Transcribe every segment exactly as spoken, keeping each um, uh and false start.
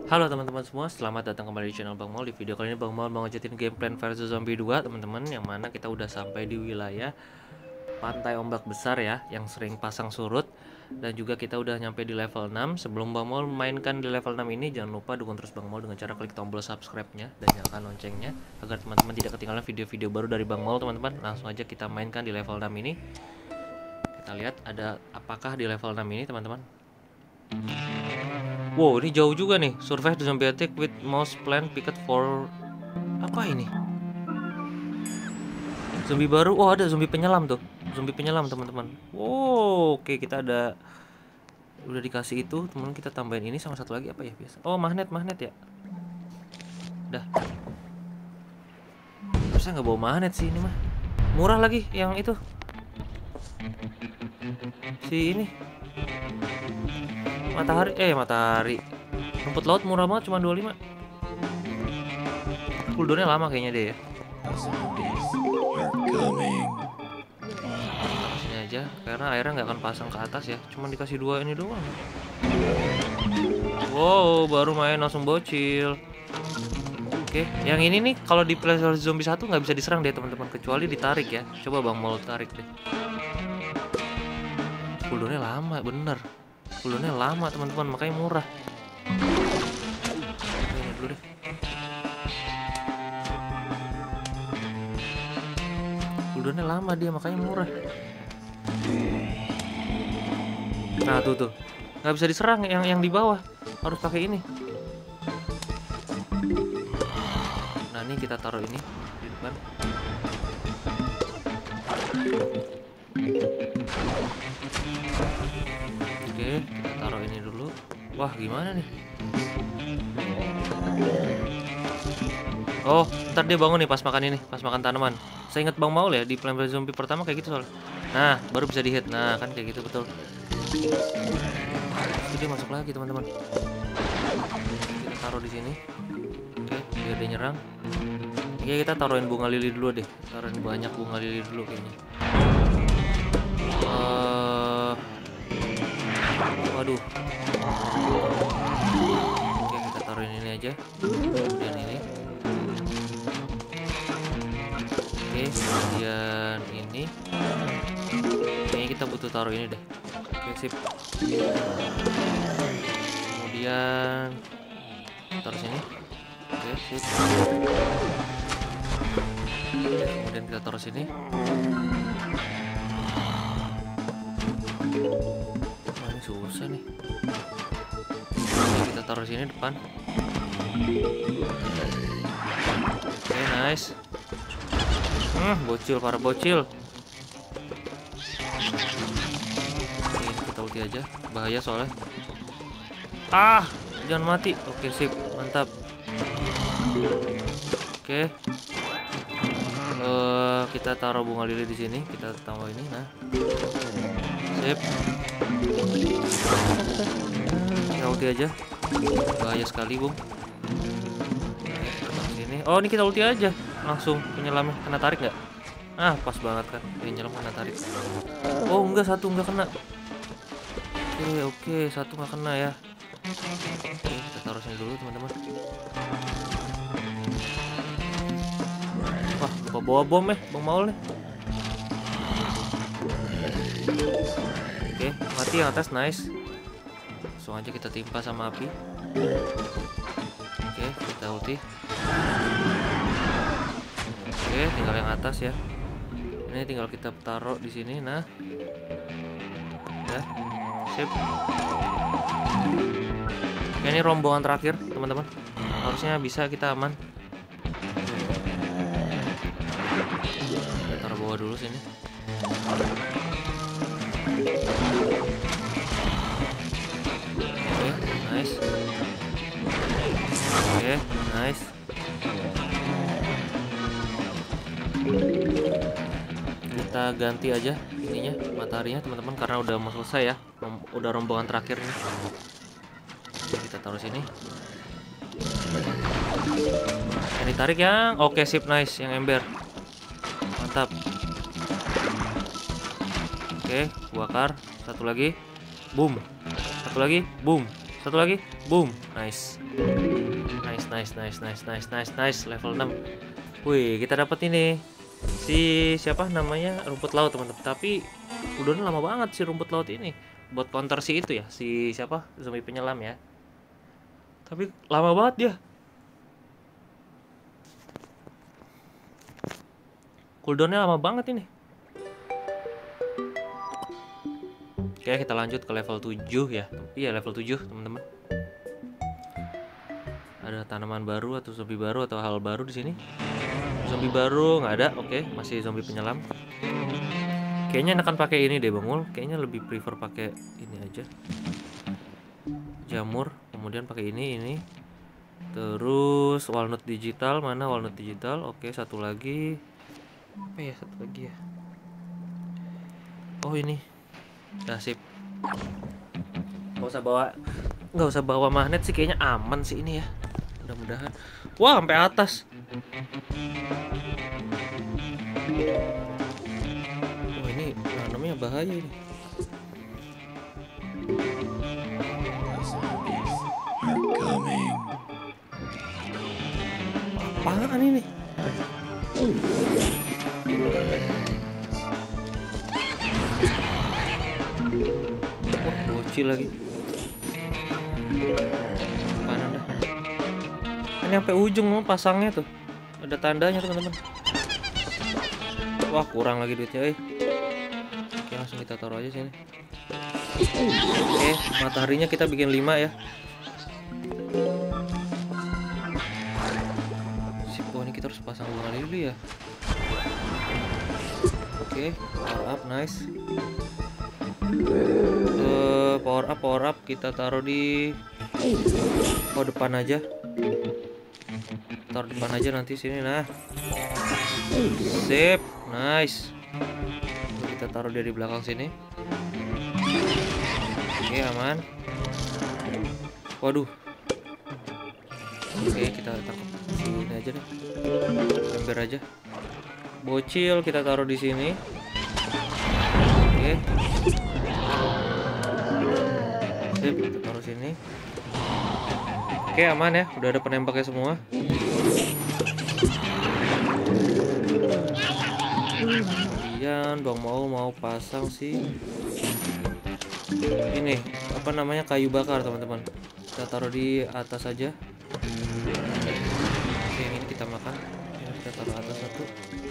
Halo teman-teman semua, selamat datang kembali di channel Bang Mol. Di video kali ini Bang Mol mau ngejetin game Plants versus. Zombie dua teman-teman, yang mana kita udah sampai di wilayah pantai ombak besar ya, yang sering pasang surut. Dan juga kita udah nyampe di level enam. Sebelum Bang Mol mainkan di level enam ini, jangan lupa dukung terus Bang Mol dengan cara klik tombol subscribe-nya dan nyalakan loncengnya agar teman-teman tidak ketinggalan video-video baru dari Bang Mol teman-teman. Langsung aja kita mainkan di level enam ini. Kita lihat ada apakah di level enam ini teman-teman. Wow, ini jauh juga nih. Survive the zombie attack with mouse plant picket for... Apa ini? Zombie baru. Oh, ada zombie penyelam tuh. Zombie penyelam teman-teman. Wow, oke, kita ada udah dikasih itu. Teman kita tambahin ini sama satu lagi apa ya biasa. Oh, magnet, magnet ya. Dah. Terusnya nggak bawa magnet sih ini mah. Murah lagi yang itu. Si ini. Matahari, eh matahari. Rumput laut murah banget, cuma dua puluh lima. Cooldownnya lama kayaknya deh ya. Sini aja, karena airnya nggak akan pasang ke atas ya. Cuma dikasih dua ini doang. Wow, baru main langsung bocil. Oke, yang ini nih kalau di Plants versus. Zombie satu nggak bisa diserang deh teman-teman, kecuali ditarik ya. Coba Bang Mol tarik deh. Cooldownnya lama, bener. Cooldownnya lama teman-teman, makanya murah. Ini dulu deh. Cooldownnya lama dia, makanya murah. Nah tuh tuh, nggak bisa diserang yang yang di bawah, harus pakai ini. Nah ini kita taruh ini di depan. Oke, kita taruh ini dulu. Wah, gimana nih? Oh, ntar dia bangun nih pas makan ini, pas makan tanaman. Saya ingat Bang Maul ya di Plants versus. Zombie pertama kayak gitu soalnya. Nah, baru bisa di-hit. Nah, kan kayak gitu betul. Itu dia masuk lagi, teman-teman. Kita taruh di sini. Oke, biar dia nyerang. Oke, kita taruhin bunga lili dulu deh. Taruhin banyak bunga lili dulu kayaknya. Uh, waduh. Oke, kita taruhin ini aja. Kemudian ini. Oke, kemudian ini. Kayaknya kita butuh taruh ini deh. Oke, sip. Kemudian taruh sini. Oke, sip. Oke, kemudian kita taruh sini. Wah, ini susah nih. Oke, kita taruh sini depan. Oke, nice. Hmm, bocil, para bocil. Oke, ini kita ulti aja. Bahaya soalnya. Ah, jangan mati. Oke, sip, mantap. Oke. Uh, kita taruh bunga lili di sini. Kita tambah ini. Nah, sip. Kita ulti aja. Bahaya sekali, Bung. Oke, sini. Oh, ini kita ulti aja. Langsung penyelamnya kena tarik nggak? Ah, pas banget kan. Penyelam kena tarik. Oh, enggak, satu enggak kena. Oke, oke, satu nggak kena ya. Oke, kita taruh sini dulu, teman-teman. Wah, lupa bawa bom eh, Bang Maul nih. Oke, mati yang atas, nice. Langsung aja kita timpa sama api. Oke, kita ulti. Oke, tinggal yang atas ya. Ini tinggal kita taruh di sini. Nah, ya, sip. Oke, ini rombongan terakhir, teman-teman. Harusnya bisa kita aman. Kita taruh bawah dulu sini. Oke, nice. Oke, nice. Kita ganti aja ininya, mataharinya teman-teman, karena udah mau selesai ya. Udah rombongan terakhir nih. Kita taruh sini. Yang ditarik yang oke, sip, nice, yang ember. Mantap. Oke, bakar. Satu lagi. Boom. Satu lagi. Boom. Satu lagi. Boom. Nice. Nice, nice, nice, nice, nice, nice, nice. Level enam. Wih, kita dapat ini. Si siapa namanya? Rumput laut, teman-teman. Tapi udah lama banget si rumput laut ini. Buat counter si itu ya. Si siapa? Zombie penyelam ya. Tapi lama banget dia. Cooldownnya lama banget ini. Oke, kita lanjut ke level tujuh ya. Iya, level tujuh, teman-teman. Ada tanaman baru atau zombie baru atau hal baru di sini? Zombie baru nggak ada. Oke, masih zombie penyelam. Kayaknya enakan pakai ini deh, Bangul. Kayaknya lebih prefer pakai ini aja. Jamur, kemudian pakai ini ini. Terus walnut digital, mana walnut digital? Oke, satu lagi. Apa ya satu lagi ya? Oh, ini. Nah, sip. Nggak usah bawa nggak usah bawa magnet sih, kayaknya aman sih ini ya. Mudah-mudahan. Wah, sampai atas. Oh, ini namanya bahaya ini. Apaan ini? Wah, bocil lagi. Mana dah? Ini sampai ujung loh pasangnya tuh. Ada tandanya, teman-teman. Wah, kurang lagi duitnya, eh. Oke, langsung kita taruh aja sini. Oke, mataharinya kita bikin lima ya. Sip, oh ini kita harus pasang bunga lili ya. Oke, power up, nice. Uh, power up, power up kita taruh di oh depan aja. Taruh depan aja nanti sini, nah. Sip, nice. Kita taruh dia di belakang sini. Oke, aman. Waduh. Oke, kita tangkap sini aja deh. Ember aja. Bocil kita taruh di sini. Oke. Sip, kita taruh sini. Oke, aman ya. Udah ada penembaknya semua. Kemudian Bang mau mau pasang sih ini apa namanya kayu bakar, teman-teman. Kita taruh di atas aja. Oke, yang ini kita makan. Ini kita taruh atas satu.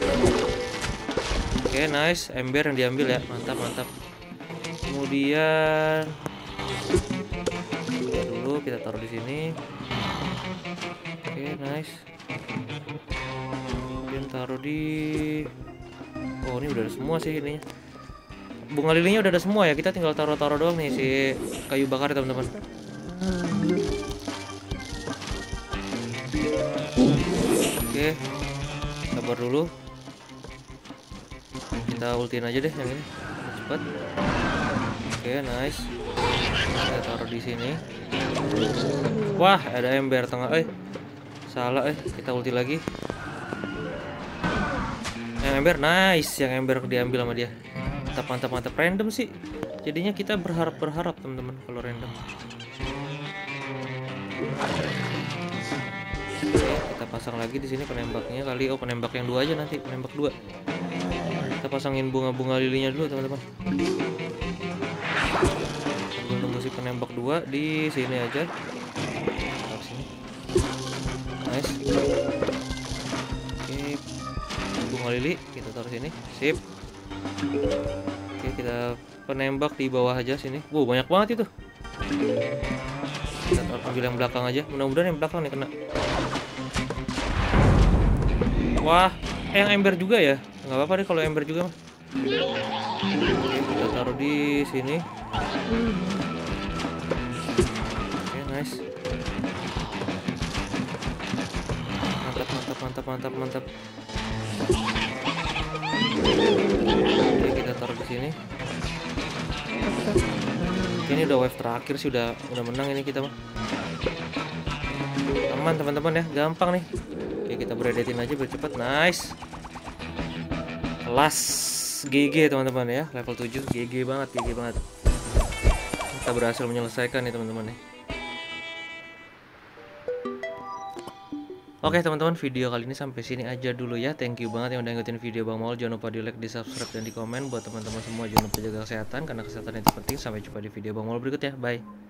Oke, nice. Ember yang diambil ya. Mantap, mantap. Kemudian ya dulu kita taruh di sini. Oke, nice. Kemudian taruh di oh, ini udah ada semua sih ininya. Bunga lilinya udah ada semua ya. Kita tinggal taruh-taruh doang nih si kayu bakar ya, teman-teman. Oke, sabar dulu. Kita ultiin aja deh yang ini. Cepat. Oke, nice. Kita taruh di sini. Wah, ada ember tengah. Eh, salah. Eh, kita ulti lagi. Yang ember, nice. Yang ember diambil sama dia. Mantap, mantap, mantap. Random sih. Jadinya kita berharap-berharap, teman-teman, kalau random. Oke, kita pasang lagi di sini penembaknya kali. Oh, penembak yang dua aja nanti, penembak dua. Kita pasangin bunga-bunga lilinya dulu, teman-teman. Sambil nunggu si penembak dua di sini aja. Taruh sini. Nice. Oke, bunga lili kita taruh sini. Sip. Oke, kita penembak di bawah aja sini. Wow, banyak banget itu. Kita ambil yang belakang aja. Mudah-mudahan yang belakang nih kena. Wah, eh, yang ember juga ya. Nggak apa-apa deh kalau ember juga mah. Oke, kita taruh di sini. Oke, nice. Mantap, mantap, mantap, mantap, mantap. Oke, kita taruh di sini. Oke, ini udah wave terakhir sih, udah udah menang ini kita mah. Aman, teman-teman ya, gampang nih. Oke, kita beredetin aja biar cepat. Nice. Kelas G G, teman-teman ya, level tujuh. G G banget, G G banget. Kita berhasil menyelesaikan nih, teman-teman ya. Oke teman-teman, video kali ini sampai sini aja dulu ya. Thank you banget yang udah ngikutin video Bang Maul. Jangan lupa di like, di subscribe, dan di komen. Buat teman-teman semua jangan lupa jaga kesehatan karena kesehatan itu penting. Sampai jumpa di video Bang Maul berikut ya. Bye.